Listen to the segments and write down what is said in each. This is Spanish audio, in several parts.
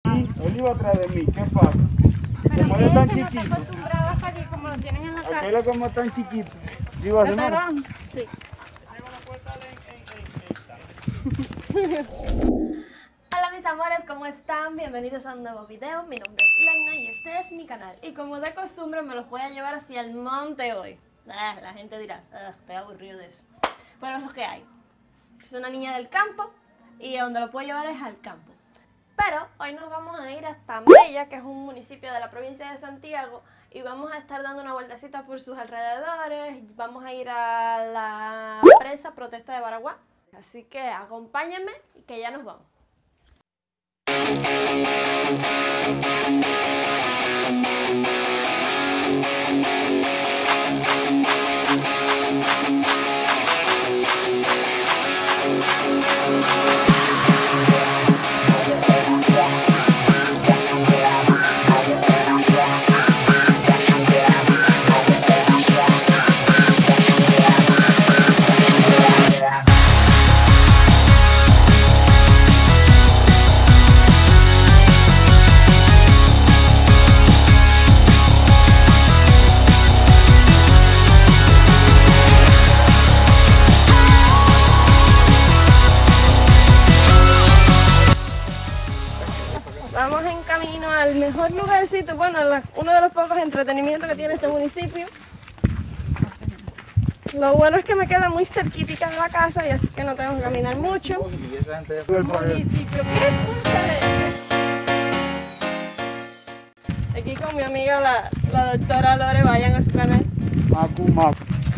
él iba atrás de mí, ¿qué pasa? Pero Como él es tan ese no está chiquito, acostumbrado a salir como lo tienen en la casa. aquel es como tan chiquito, yo iba a hacer mal. Perdón. Sí. Hola mis amores, ¿cómo están? Bienvenidos a un nuevo video. Mi nombre es Lena y este es mi canal. Y como de costumbre me los voy a llevar hacia el monte hoy. La gente dirá, estoy aburrido de eso. Pero es lo que hay. Soy una niña del campo y a donde lo puedo llevar es al campo. Pero hoy nos vamos a ir hasta Mella, que es un municipio de la provincia de Santiago, y vamos a estar dando una vueltecita por sus alrededores. Vamos a ir a la presa Protesta de Baraguá. Así que acompáñenme y que ya nos vamos. Vamos en camino al mejor lugarcito, bueno, uno de los pocos entretenimientos que tiene este municipio. Lo bueno es que me queda muy cerquita de la casa y así que no tengo que caminar mucho. Municipio, ¿qué es? Aquí con mi amiga la doctora Lore, vayan a su canal. Macu, macu.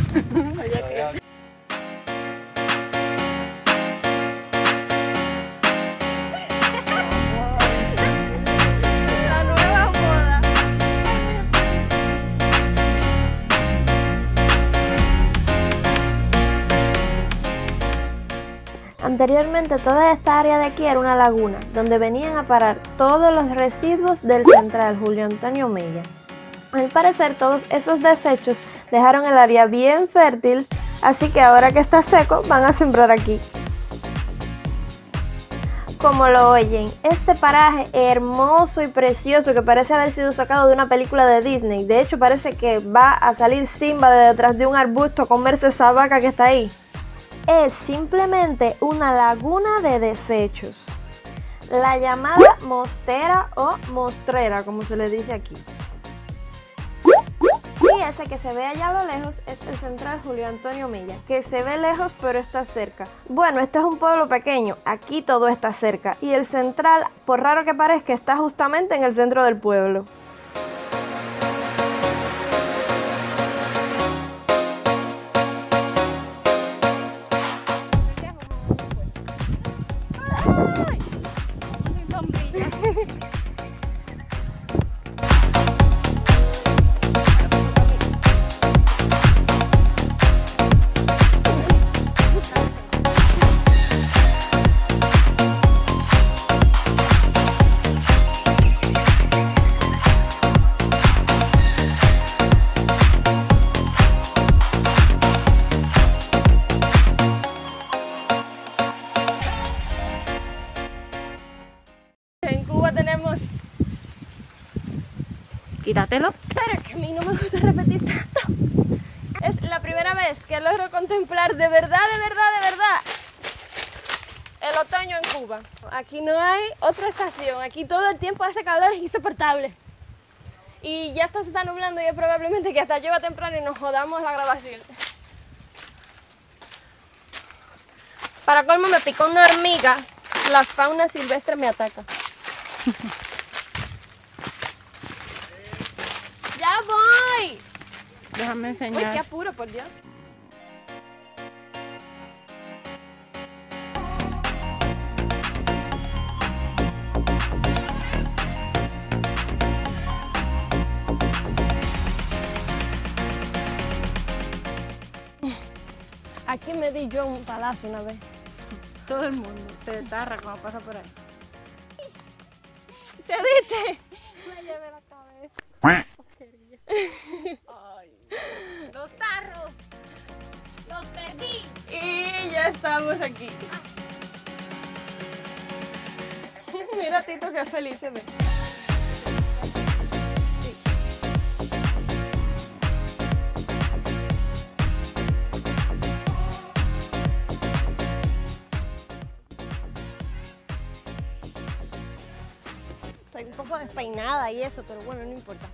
La nueva moda. Anteriormente toda esta área de aquí era una laguna, donde venían a parar todos los residuos del central Julio Antonio Mella. Al parecer todos esos desechos dejaron el área bien fértil, así que ahora que está seco van a sembrar aquí. Como lo oyen, este paraje hermoso y precioso que parece haber sido sacado de una película de Disney. De hecho parece que va a salir Simba de detrás de un arbusto a comerse esa vaca que está ahí. Es simplemente una laguna de desechos, la llamada mostera o mostrera, como se le dice aquí. Y ese que se ve allá a lo lejos es el central Julio Antonio Mella, que se ve lejos pero está cerca. Bueno, este es un pueblo pequeño, aquí todo está cerca, y el central, por raro que parezca, está justamente en el centro del pueblo. En Cuba tenemos... Quítatelo. Pero que a mí no me gusta repetir tanto. Es la primera vez que logro contemplar de verdad el otoño en Cuba. Aquí no hay otra estación, aquí todo el tiempo hace calor, es insoportable. Y ya se está nublando y es probablemente que hasta llueva temprano y nos jodamos la grabación. Para colmo me picó una hormiga, la fauna silvestre me ataca. ¡Ya voy! Déjame Uy, qué enseñar. apuro, por Dios. Aquí me di yo un palazo una vez. Todo el mundo se tarra cuando pasa por ahí. ¿Te diste? Me llevé la cabeza. Ay. Los tarros. Los perdí. Y ya estamos aquí. Mira Mira a Tito que feliz se ve. Estoy un poco despeinada y eso, pero bueno, no importa.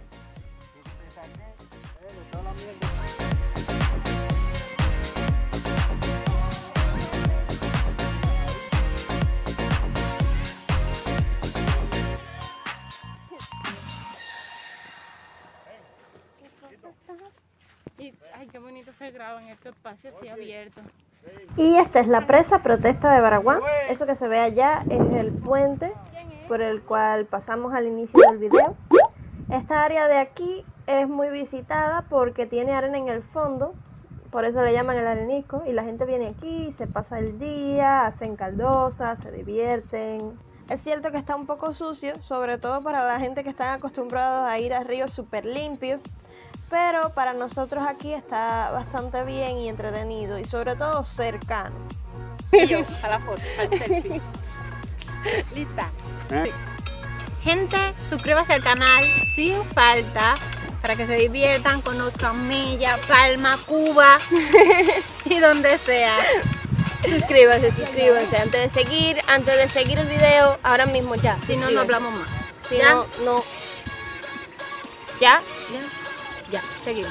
Y, ay, qué bonito se graba en este espacio así abierto. Y esta es la presa protesta de Baraguá. Eso que se ve allá es el puente por el cual pasamos al inicio del video. Esta área de aquí es muy visitada porque tiene arena en el fondo, por eso le llaman el arenisco, y la gente viene aquí, se pasa el día, hacen caldosas, se divierten. Es cierto que está un poco sucio, sobre todo para la gente que están acostumbrados a ir a ríos súper limpios, pero para nosotros aquí está bastante bien y entretenido, y sobre todo cercano. Y yo, a la foto, al selfie. Lista. ¿Eh? Gente, suscríbase al canal sin falta para que se diviertan, conozcan Mella, Palma, Cuba y donde sea. Suscríbanse, suscríbanse antes de seguir el video, ahora mismo ya. Si no, no hablamos más. Si ¿Ya? no. ¿Ya? Ya, seguimos.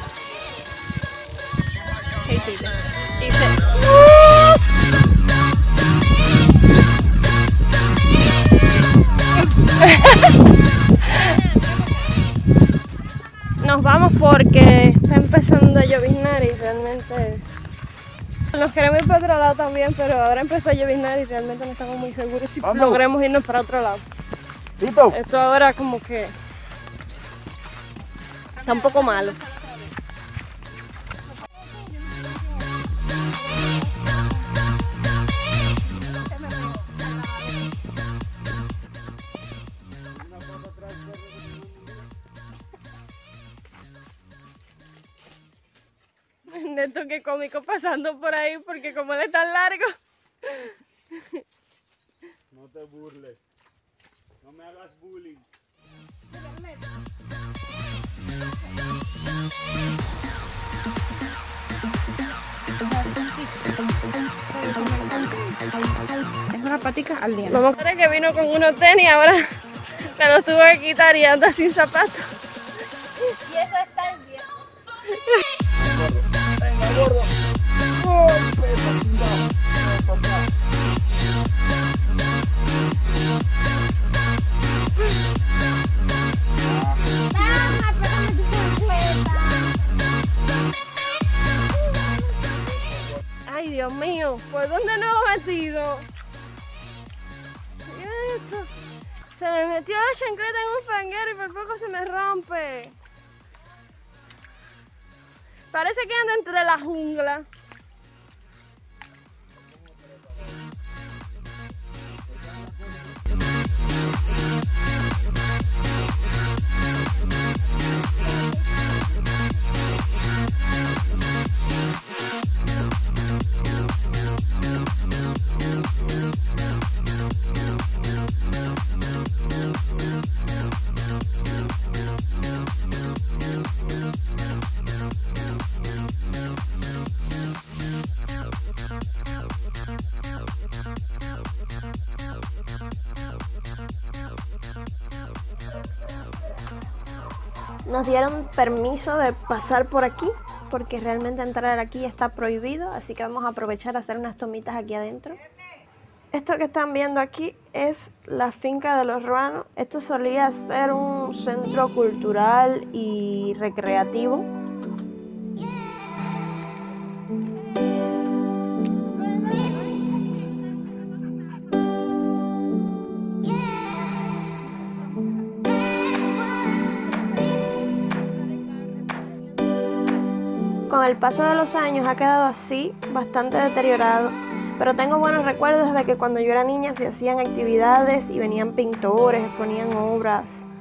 Hey, Tito. Nos vamos porque está empezando a lloviznar y realmente nos queremos ir para otro lado también, pero ahora empezó a lloviznar y realmente no estamos muy seguros si Vamos. logremos irnos para otro lado. Tito. Esto ahora como que está un poco malo. Neto, qué cómico pasando por ahí porque como él es tan largo. No te burles. No me hagas bullying. Es una patica al día. Vamos a ver que vino con unos tenis, ahora me los tuvo que quitar y anda sin zapatos. Y eso está el bien. Venga, gordo. Golpe, papá. Ay, Dios mío, ¿por dónde nos hemos metido? Mira esto. Se me metió la chancleta en un fanguero y por poco se me rompe. Parece que anda entre la jungla. Nos dieron permiso de pasar por aquí porque realmente entrar aquí está prohibido, así que vamos a aprovechar a hacer unas tomitas aquí adentro. Esto que están viendo aquí es la finca de los Ruanos. Esto solía ser un centro cultural y recreativo. Con el paso de los años ha quedado así, bastante deteriorado, pero tengo buenos recuerdos de que cuando yo era niña se hacían actividades y venían pintores, exponían obras.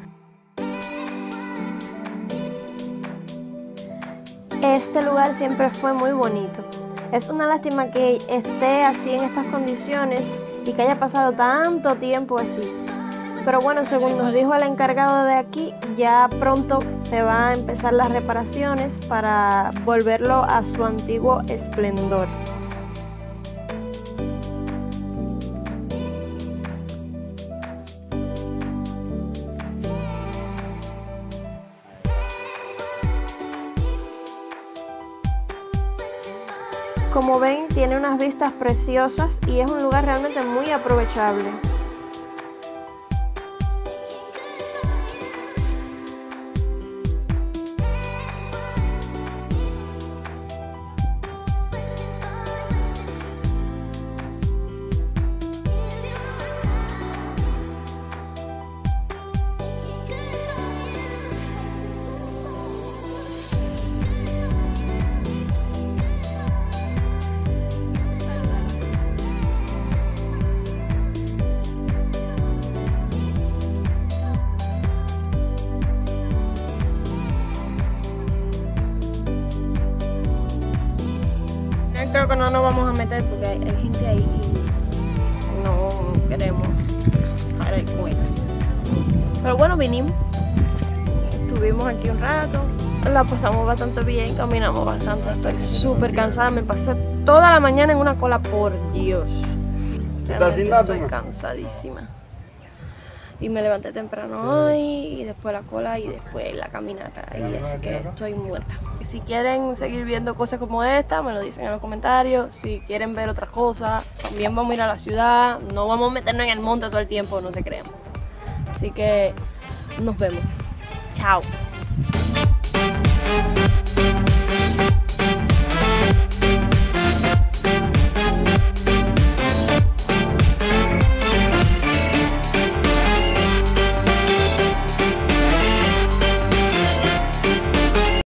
Este lugar siempre fue muy bonito. Es una lástima que esté así en estas condiciones y que haya pasado tanto tiempo así. Pero bueno, según nos dijo el encargado de aquí, ya pronto se van a empezar las reparaciones para volverlo a su antiguo esplendor. Como ven, tiene unas vistas preciosas y es un lugar realmente muy aprovechable. Creo que no nos vamos a meter porque hay gente ahí y no queremos dejar el cuento. Pero bueno, vinimos, estuvimos aquí un rato, la pasamos bastante bien, caminamos bastante. Estoy súper cansada, me pasé toda la mañana en una cola, por Dios. Estoy cansadísima. Y me levanté temprano hoy, y después la cola y después la caminata. Y así que estoy muerta. Y si quieren seguir viendo cosas como esta, me lo dicen en los comentarios. Si quieren ver otras cosas, también vamos a ir a la ciudad. No vamos a meternos en el monte todo el tiempo, no se crean. Así que nos vemos. Chao.